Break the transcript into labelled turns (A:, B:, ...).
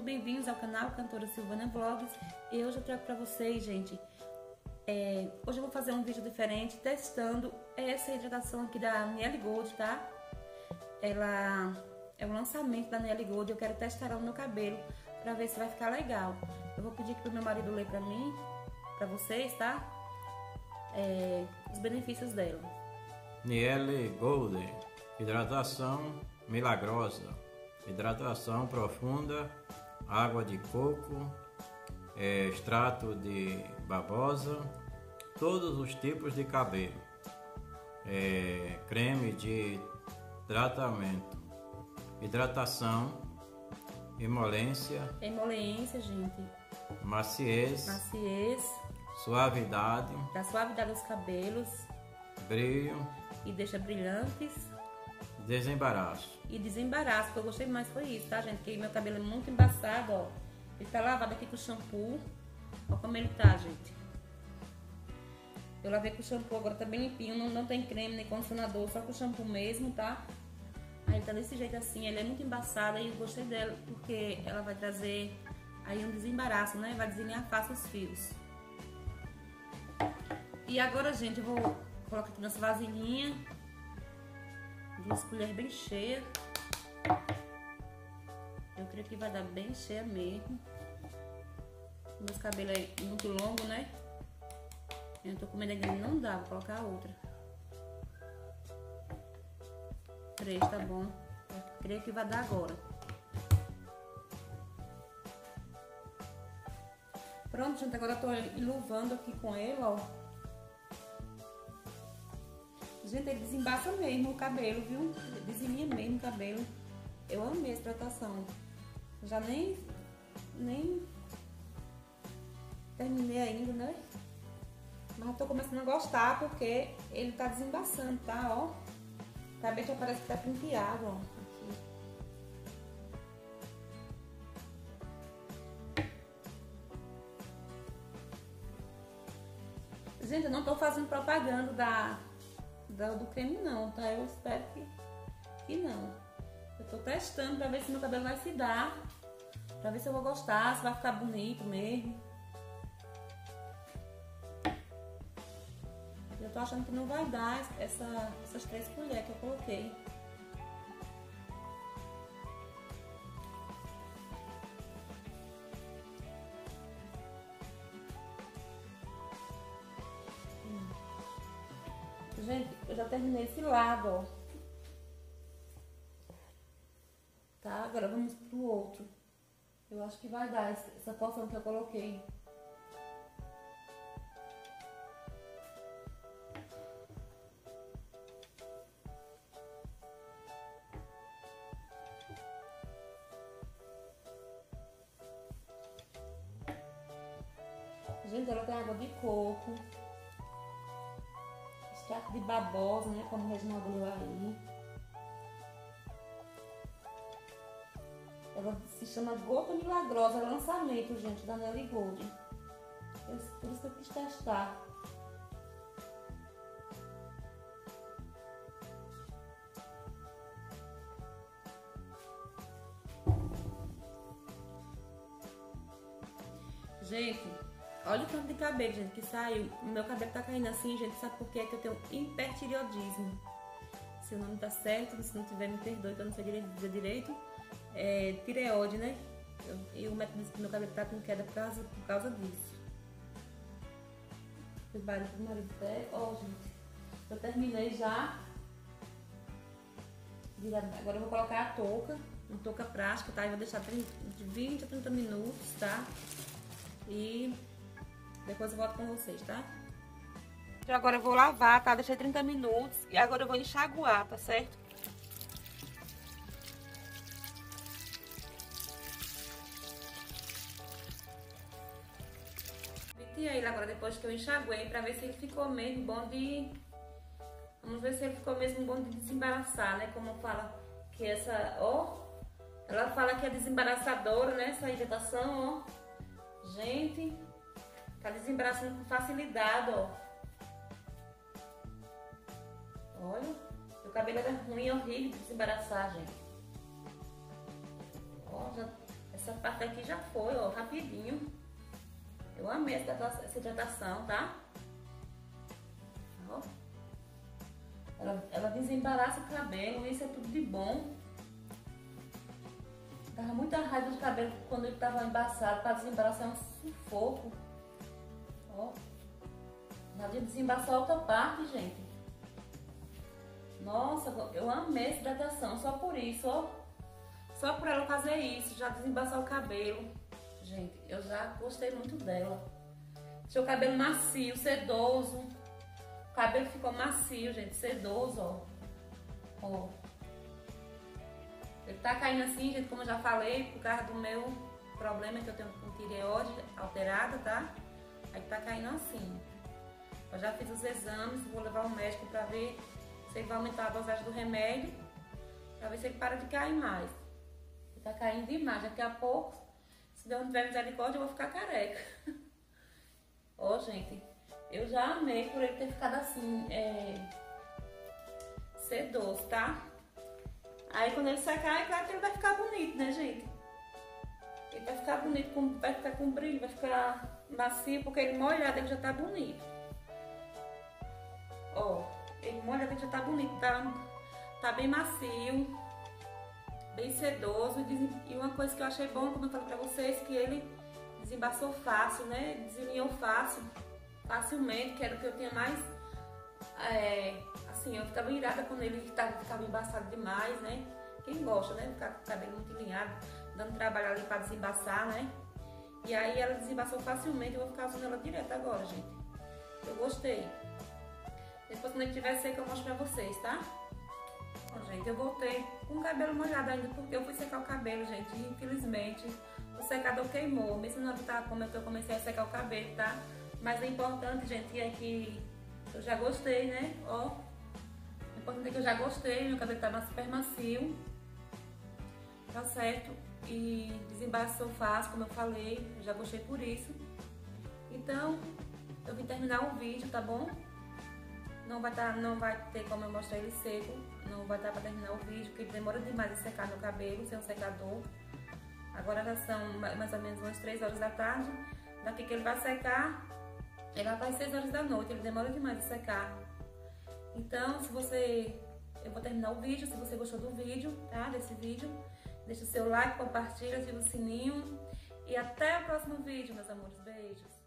A: muito bem-vindos ao canal Cantora Silvana Vlogs. E hoje eu trago pra vocês, gente, hoje eu vou fazer um vídeo diferente testando essa hidratação aqui da Niele Gold, tá? Ela é um lançamento da Niele Gold e eu quero testar ela no meu cabelo pra ver se vai ficar legal. Eu vou pedir aqui pro meu marido ler pra mim, pra vocês, tá? Os benefícios dela.
B: Niele Gold, hidratação milagrosa, hidratação profunda, água de coco, extrato de babosa, todos os tipos de cabelo, creme de tratamento, hidratação, emolência,
A: gente,
B: maciez, suavidade,
A: dá suavidade aos cabelos,
B: brilho
A: e deixa brilhantes.
B: Desembaraço.
A: E desembaraço, o que eu gostei mais foi isso, tá, gente? Porque meu cabelo é muito embaçado, ó. Ele tá lavado aqui com shampoo. Olha como ele tá, gente. Eu lavei com shampoo, agora tá bem limpinho. Não tem creme nem condicionador, só com shampoo mesmo, tá? Aí ele tá desse jeito assim, ele é muito embaçado. E eu gostei dela porque ela vai trazer aí um desembaraço, né? Vai desenhar fácil os fios. E agora, gente, eu vou colocar aqui nessa vasilhinha. 2 colheres bem cheias. Eu creio que vai dar bem cheia mesmo. Meus cabelos é muito longo, né? Eu tô com medo ainda, não dá, vou colocar a outra. 3, tá bom. Eu creio que vai dar agora. Pronto, gente, agora eu tô enluvando aqui com ele, ó. Gente, ele desembaça mesmo o cabelo, viu? Ele desenha mesmo o cabelo. Eu amei essa hidratação. Já nem terminei ainda, né? Mas eu tô começando a gostar porque ele tá desembaçando, tá? Ó. O cabelo já parece que tá penteado, ó. Aqui. Gente, eu não tô fazendo propaganda do creme não, tá? Eu espero que não. Eu tô testando pra ver se meu cabelo vai se dar, pra ver se eu vou gostar, se vai ficar bonito mesmo. Eu tô achando que não vai dar essas 3 colheres que eu coloquei. Gente, eu já terminei esse lado, ó. Tá? Agora vamos pro outro. Eu acho que vai dar essa porção que eu coloquei. Gente, ela tem água de coco. Extrato de babosa, né? Como o Reginaldo leu aí. Ela se chama Gota Milagrosa, é lançamento, gente, da Niele Gold. Por isso que eu quis testar. Gente, olha o tanto de cabelo, gente, que saiu. O meu cabelo tá caindo assim, gente, sabe por quê? É que eu tenho hipertireoidismo. Se o nome tá certo, se não tiver, me perdoe, que eu não sei dizer direito. Tireoide, né? E o médico disse que meu cabelo tá com queda por causa disso. Fiz barulho pro marido até. Ó, gente, eu terminei já. Agora eu vou colocar a touca, uma touca prática, tá? Eu vou deixar de 20 a 30 minutos, tá? E depois eu volto com vocês, tá? Então agora eu vou lavar, tá? Deixei 30 minutos e agora eu vou enxaguar, tá certo? E aí agora depois que eu enxaguei pra ver se ele ficou mesmo bom de... Vamos ver se ele ficou mesmo bom de desembaraçar, né? Como fala que essa, ó, ela fala que é desembaraçadora, né? Essa hidratação, ó. Gente, tá desembaraçando com facilidade, ó. Olha, meu cabelo era ruim, horrível de desembaraçar, gente. Ó, já Essa parte aqui já foi, ó, rapidinho. Eu amei essa hidratação, tá? Ó. Ela desembaraça o cabelo, isso é tudo de bom. Tava muita raiva do cabelo quando ele tava embaçado, para desembaraçar é um sufoco. Ó. Já desembaçou a outra parte, gente. Nossa, eu amei essa hidratação, só por isso, ó. Só por ela fazer isso, já desembaçar o cabelo. Gente, eu já gostei muito dela. Deixou o cabelo macio, sedoso. O cabelo ficou macio, gente, sedoso, ó. Ó. Ele tá caindo assim, gente, como eu já falei, por causa do meu problema que eu tenho com tireoide alterada, tá? Aí tá caindo assim. Eu já fiz os exames, vou levar ao médico pra ver se ele vai aumentar a dosagem do remédio, pra ver se ele para de cair mais. Ele tá caindo demais, daqui a pouco, se Deus não tiver misericórdia, eu vou ficar careca. Ó, gente, eu já amei por ele ter ficado assim, sedoso, tá? Aí quando ele secar, é claro que ele vai ficar bonito, né, gente? Ele vai ficar bonito, vai ficar com brilho, vai ficar macio, porque ele molhado ele já tá bonito. Ó, ele molhado ele já tá bonito, tá bem macio, bem sedoso. E uma coisa que eu achei bom, como eu falei pra vocês, que ele desembaçou fácil, né? Desalinhou facilmente, que era o que eu tinha mais... assim, eu ficava irada quando ele ficava embaçado demais, né? Quem gosta, né? Ficar com o cabelo muito alinhado, dando trabalho ali pra desembaçar, né? E aí ela desembaçou facilmente, eu vou ficar usando ela direto agora, gente. Eu gostei. Depois, quando ele estiver seco, eu mostro pra vocês, tá? Bom, gente, eu voltei com o cabelo molhado ainda, porque eu fui secar o cabelo, gente, e infelizmente o secador queimou, mesmo não tá como eu comecei a secar o cabelo, tá? Mas o importante, gente, é que eu já gostei, né? Ó, o importante é que eu já gostei, meu cabelo tá super macio, tá certo? E desembaraçou fácil, como eu falei, eu já gostei por isso. Então, eu vim terminar o vídeo, tá bom? Não vai ter como eu mostrar ele seco, não vai dar pra terminar o vídeo, porque ele demora demais a secar meu cabelo sem um secador. Agora já são mais ou menos umas 3 horas da tarde, daqui que ele vai secar, ele vai às 6 horas da noite, ele demora demais a secar. Então, eu vou terminar o vídeo, se você gostou do vídeo, tá? Desse vídeo, deixa o seu like, compartilha, ativa o sininho e até o próximo vídeo, meus amores, beijos!